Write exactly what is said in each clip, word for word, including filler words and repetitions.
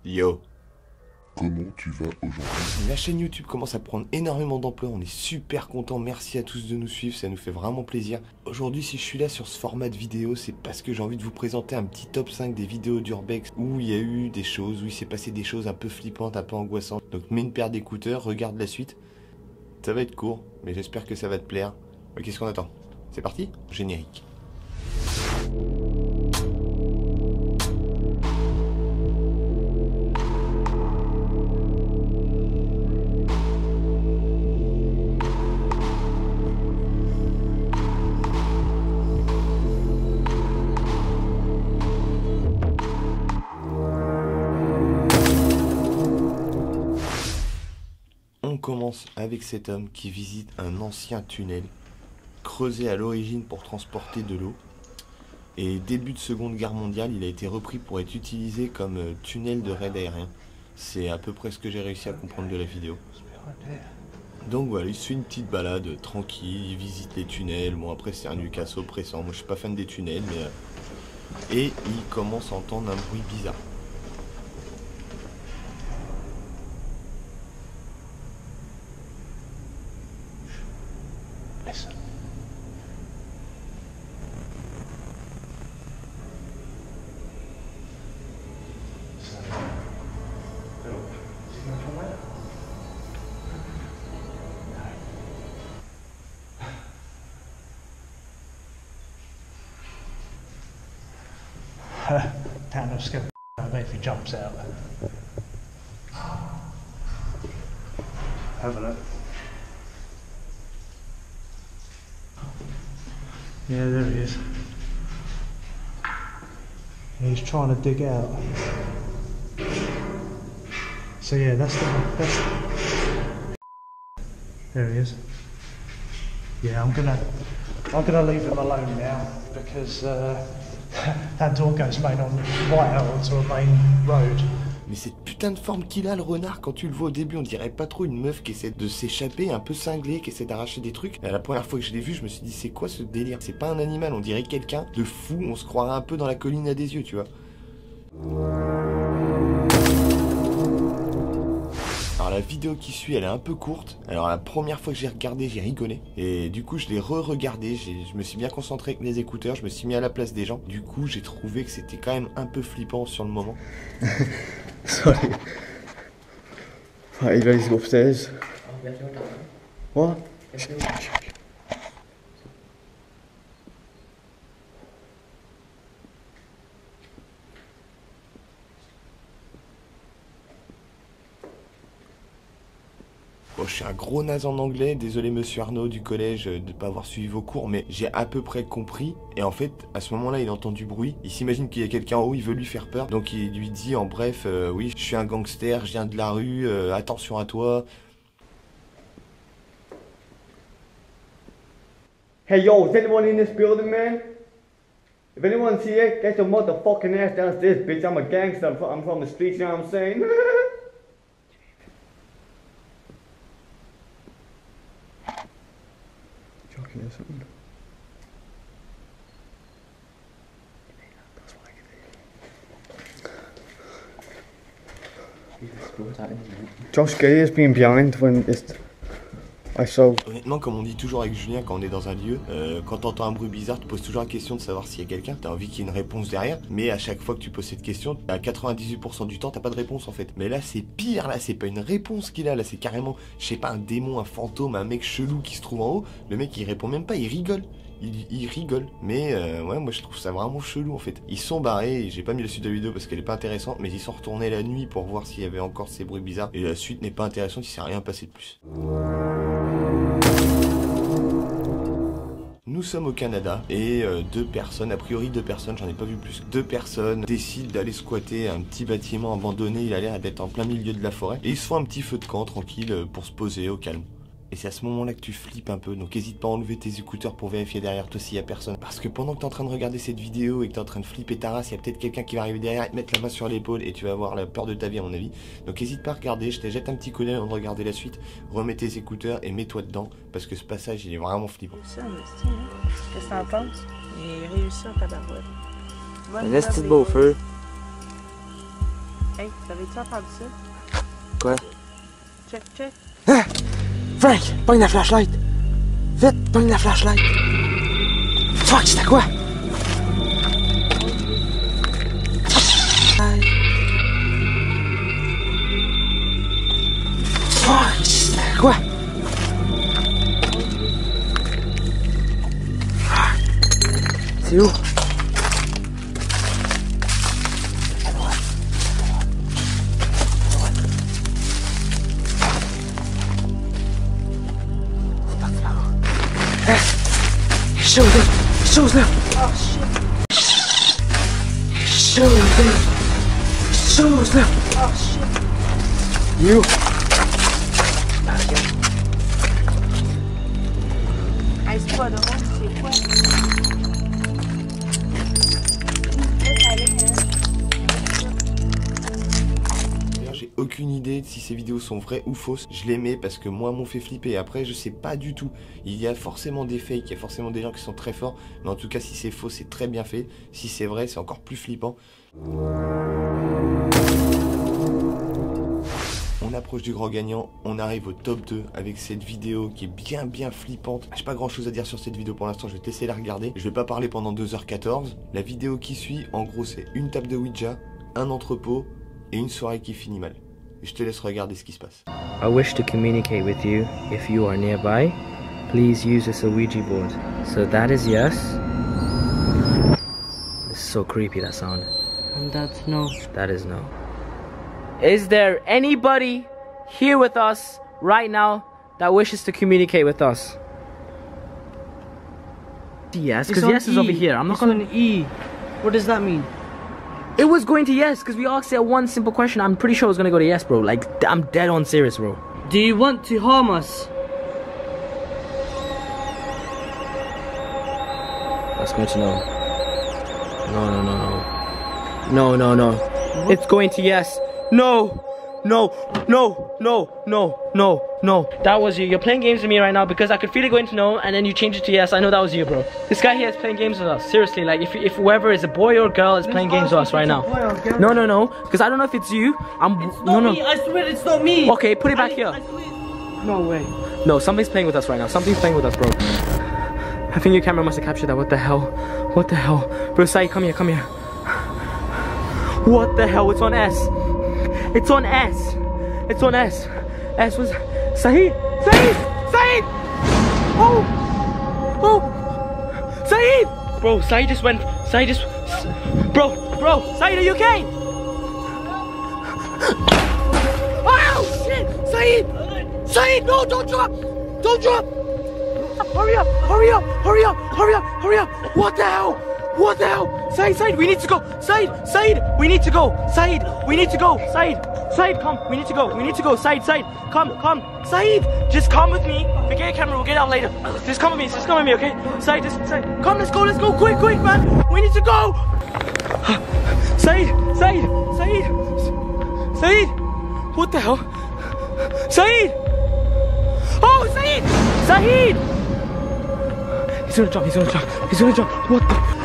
Yo. Comment tu vas aujourd'hui? La chaîne YouTube commence à prendre énormément d'ampleur, on est super contents, merci à tous de nous suivre, ça nous fait vraiment plaisir. Aujourd'hui si je suis là sur ce format de vidéo, c'est parce que j'ai envie de vous présenter un petit top cinq des vidéos d'Urbex où il y a eu des choses, où il s'est passé des choses un peu flippantes, un peu angoissantes. Donc mets une paire d'écouteurs, regarde la suite. Ça va être court, mais j'espère que ça va te plaire. Qu'est-ce qu'on attend? C'est parti? Générique. On commence avec cet homme qui visite un ancien tunnel creusé à l'origine pour transporter de l'eau. Et début de Seconde Guerre mondiale, il a été repris pour être utilisé comme tunnel de raid aérien. C'est à peu près ce que j'ai réussi à comprendre de la vidéo. Donc voilà, il se fait une petite balade tranquille, il visite les tunnels. Bon après c'est un Lucas oppressant, moi je suis pas fan des tunnels, mais... Et il commence à entendre un bruit bizarre. Listen. So, Bill, is he going to come out? No. Damn, I'm scared of me if he jumps out. Have a look. Yeah, there he is. He's trying to dig out. So yeah, that's the that's there he is. Yeah, I'm gonna I'm gonna leave him alone now because uh, that door goes main on right out onto a main road. Mais cette putain de forme qu'il a, le renard, quand tu le vois au début, on dirait pas trop une meuf qui essaie de s'échapper, un peu cinglée, qui essaie d'arracher des trucs. La première fois que je l'ai vu, je me suis dit, c'est quoi ce délire? C'est pas un animal, on dirait quelqu'un de fou, on se croirait un peu dans la colline à des yeux, tu vois. Alors la vidéo qui suit, elle est un peu courte. Alors la première fois que j'ai regardé, j'ai rigolé. Et du coup, je l'ai re-regardé. Je me suis bien concentré avec les écouteurs. Je me suis mis à la place des gens. Du coup, j'ai trouvé que c'était quand même un peu flippant sur le moment. Sorry. Right, you ready to go upstairs? What? Bon, je suis un gros naze en anglais, désolé monsieur Arnaud du collège de ne pas avoir suivi vos cours, mais j'ai à peu près compris. Et en fait, à ce moment-là, il entend du bruit. Il s'imagine qu'il y a quelqu'un en haut, il veut lui faire peur. Donc il lui dit en bref, euh, oui, je suis un gangster, je viens de la rue, euh, attention à toi. Hey yo, is anyone in this building, man? If anyone's here, get your motherfucking ass downstairs, bitch. I'm a gangster. I'm from, I'm from the streets, you know what I'm saying? Joking or something? Josh Gay has been behind when it's... I saw... Honnêtement, comme on dit toujours avec Julien quand on est dans un lieu, euh, quand t'entends un bruit bizarre, tu poses toujours la question de savoir s'il y a quelqu'un. T'as envie qu'il y ait une réponse derrière, mais à chaque fois que tu poses cette question, à quatre-vingt-dix-huit pour cent du temps, t'as pas de réponse en fait. Mais là, c'est pire, là, c'est pas une réponse qu'il a, là, c'est carrément, je sais pas, un démon, un fantôme, un mec chelou qui se trouve en haut. Le mec, il répond même pas, il rigole. Il, il rigole, mais euh, ouais, moi je trouve ça vraiment chelou en fait. Ils sont barrés, j'ai pas mis la suite de la vidéo parce qu'elle est pas intéressante, mais ils sont retournés la nuit pour voir s'il y avait encore ces bruits bizarres. Et la suite n'est pas intéressante, il s'est rien passé de plus. Nous sommes au Canada et euh, deux personnes, a priori deux personnes, j'en ai pas vu plus, deux personnes décident d'aller squatter un petit bâtiment abandonné, il a l'air d'être en plein milieu de la forêt, et ils se font un petit feu de camp tranquille pour se poser au calme. Et c'est à ce moment-là que tu flippes un peu, donc n'hésite pas à enlever tes écouteurs pour vérifier derrière toi s'il y a personne. Parce que pendant que t'es en train de regarder cette vidéo et que t'es en train de flipper ta race, il y a peut-être quelqu'un qui va arriver derrière et te mettre la main sur l'épaule et tu vas avoir la peur de ta vie à mon avis. Donc n'hésite pas à regarder, je te jette un petit coup d'œil avant de regarder la suite, remets tes écouteurs et mets-toi dedans, parce que ce passage il est vraiment flippant. Ça, c'est, hein? Qu'est-ce que t'en penses? J'ai réussi en tabarouette. Un esti de beau feu. Hey, t'avais-tu entendu ça? Quoi? Check, check. Ah! Frank, pogne la flashlight! Vite, pogne la flashlight! Fuck, c'était quoi? Fuck, c'était quoi? C'est où? Shows them! Shows them! Oh shit! Shows them! Shows them! Oh shit! You! Hey, c'est pas drôle, c'est quoi? Laisse aller, hein? D'ailleurs, j'ai aucune idée de si ces vidéos sont vraies ou fausses. Je les mets parce que moi, m'ont fait flipper. Après, je sais pas du tout. Il y a forcément des fakes, il y a forcément des gens qui sont très forts. Mais en tout cas, si c'est faux, c'est très bien fait. Si c'est vrai, c'est encore plus flippant. On approche du grand gagnant, on arrive au top deux avec cette vidéo qui est bien bien flippante. J'ai pas grand chose à dire sur cette vidéo pour l'instant, je vais te laisser la regarder. Je vais pas parler pendant deux heures quatorze. La vidéo qui suit, en gros, c'est une table de Ouija, un entrepôt et une soirée qui finit mal. Et je te laisse regarder ce qui se passe. I wish to communicate with you. If you are nearby, please use this Ouija board. So that is yes. This is so creepy, that sound. And that's no. That is no. Is there anybody here with us right now that wishes to communicate with us? Yes, because yes is over here. I'm not it's gonna. on E. What does that mean? It was going to yes, because we asked it one simple question. I'm pretty sure it was gonna go to yes, bro. Like, I'm dead on serious, bro. Do you want to harm us? That's going to no. No, no, no, no. No, no, no. What? It's going to yes. No, no, no, no, no, no, no. That was you. You're playing games with me right now because I could feel it going to no, and then you change it to yes. I know that was you, bro. This guy here is playing games with us. Seriously, like if if whoever is a boy or girl is playing games with us right now. No, no, no. Because I don't know if it's you. I'm. It's no, not no. me. I swear it's not me. Okay, put it back I, here. I swear. No way. No, something's playing with us right now. Something's playing with us, bro. I think your camera must have captured that. What the hell? What the hell? Bro, Sai, come here, come here. What the hell? It's on S. It's on S. It's on S. S was Saeed. Saeed. Saeed. Oh. Oh. Saeed. Bro, Saeed just went. Saeed just. Bro, bro. Saeed, are you okay? Oh shit. Saeed. Saeed, no, don't drop. Don't drop. Hurry up. Hurry up. Hurry up. Hurry up. Hurry up. What the hell? What the hell? Saeed, Saeed, we need to go. Saeed, Saeed, we need to go. Saeed, we need to go. Saeed, Saeed, come. We need to go. We need to go. Saeed, Saeed, come, come. Saeed, just come with me. Forget your camera. We'll get out later. Just come with me. Just come with me, okay? Saeed, just Saeed, come. Let's go. Let's go. Quick, quick, man. We need to go. Saeed, Saeed, Saeed, Saeed. What the hell? Saeed. Oh, Saeed, Saeed. He's gonna jump. He's gonna jump. He's gonna jump. What the?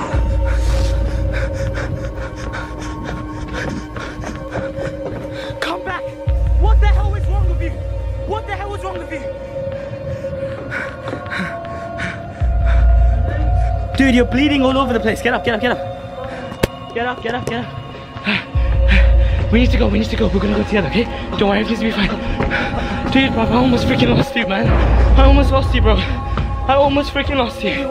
Dude, you're bleeding all over the place. Get up, get up, get up. Get up, get up, get up. We need to go, we need to go. We're gonna go together, okay? Don't worry, everything's gonna be fine. Dude, bro, I almost freaking lost you, man. I almost lost you, bro. I almost freaking lost you.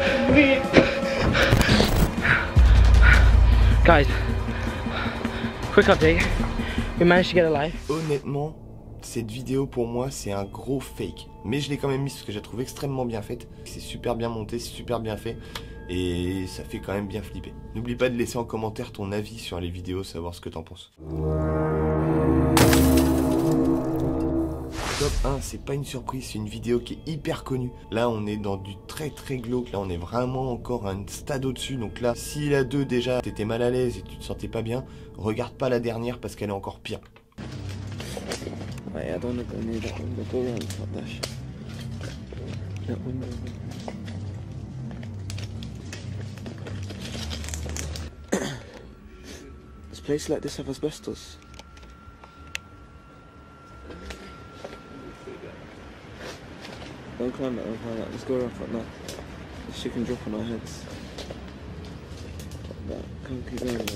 Guys, quick update. We managed to get alive. Honnêtement, cette vidéo pour moi c'est un gros fake, mais je l'ai quand même mise parce que j'ai trouvé extrêmement bien faite. C'est super bien monté, c'est super bien fait et ça fait quand même bien flipper. N'oublie pas de laisser en commentaire ton avis sur les vidéos, savoir ce que t'en penses. Top un, c'est pas une surprise, c'est une vidéo qui est hyper connue. Là on est dans du très très glauque, là on est vraiment encore à un stade au-dessus. Donc là, si la deux déjà t'étais mal à l'aise et tu te sentais pas bien, regarde pas la dernière parce qu'elle est encore pire. Wait, I don't want to go near that window. Go around top that shit. That window. Does places like this have asbestos? Don't climb that, don't climb that. Let's go around like that. The shit can drop on our heads. Like that. Come on, keep going, man.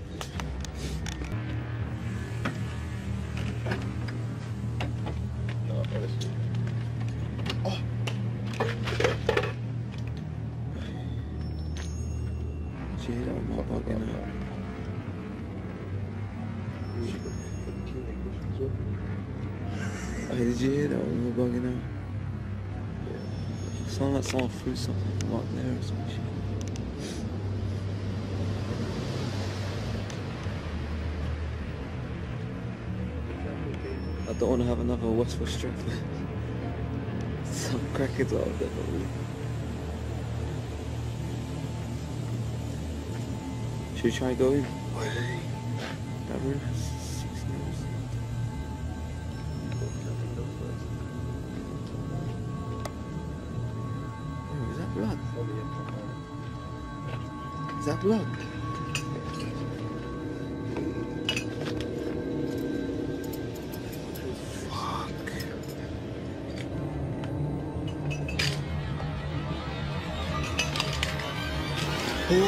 Did you hear that one bugging out? Hey, did you hear that one bugging out? Sound like someone threw something from up there or some shit. I don't want to have another Westwood strip. Some crackheads out there, but we... Should we try and go in? That room has six nails. Oh, is that blood? Is that blood? Fuck. Oh.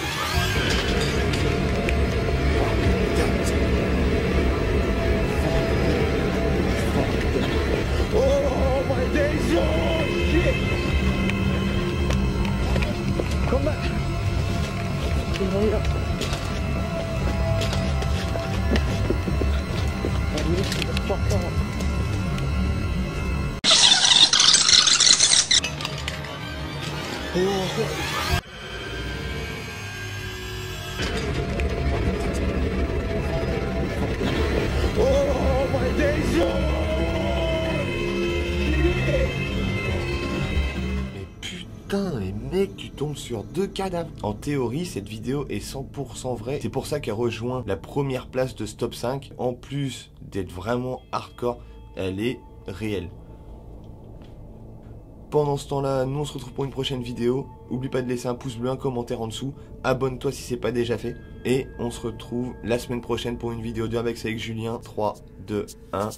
Oh my days! Oh shit! Come back! Hurry up! I'm lifting the fuck up. Oh. Oh my days! Mais putain, les mecs, tu tombes sur deux cadavres. En théorie, cette vidéo est cent pour cent vraie. C'est pour ça qu'elle rejoint la première place de Stop cinq. En plus d'être vraiment hardcore, elle est réelle. Pendant ce temps-là, nous on se retrouve pour une prochaine vidéo. N'oublie pas de laisser un pouce bleu, un commentaire en dessous. Abonne-toi si c'est pas déjà fait. Et on se retrouve la semaine prochaine pour une vidéo d'Urbex avec Julien. trois, deux, un.